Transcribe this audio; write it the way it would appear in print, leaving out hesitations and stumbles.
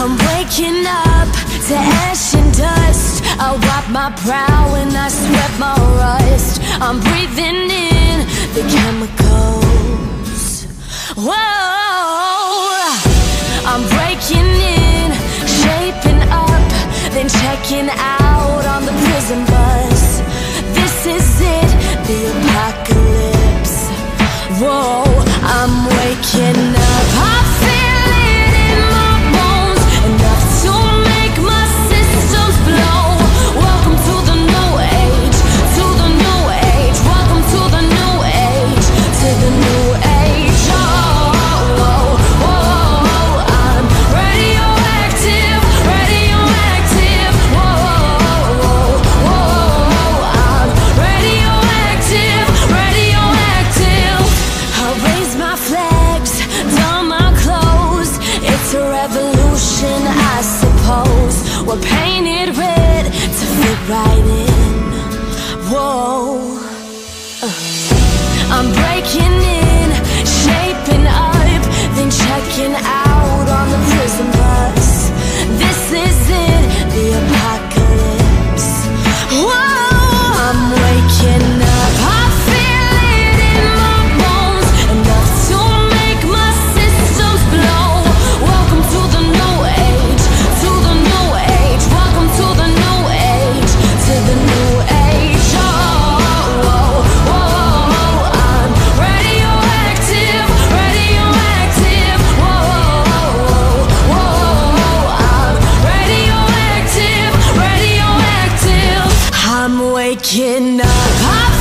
I'm waking up to ash and dust. I wipe my brow and I sweat my rust. I'm breathing in the chemicals. Whoa, I'm breaking in, shaping up, then checking out on the prison bus. This is it, the apocalypse. Whoa, I'm waking up. I feel it in my bones, enough to make my systems blow. Welcome to the new age, to the new age. Welcome to the new age, to the new age. Oh, whoa, whoa, I'm radioactive, radioactive. Whoa, whoa, whoa, I'm radioactive, radioactive. I raise my flags, don my clothes. It's a revolution, I suppose. We're painted red to fit right in. Whoa, I'm breaking in, shaping up, then checking out on the prison bus. This is it, the apocalypse. Whoa, I'm waking up. I feel it in my bones, enough to make my systems blow. Welcome to the new age, to the new age. Welcome to the new age, to the new age. Oh, whoa, whoa, I'm radioactive, radioactive. Whoa, whoa, I'm radioactive, radioactive. I'm waking up.